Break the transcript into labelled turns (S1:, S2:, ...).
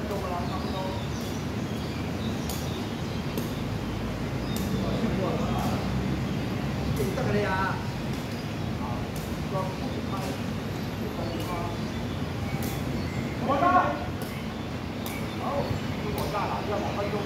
S1: 钟了，差不多。这个的呀，啊，装不开，我大，好，就我大了，要2分钟。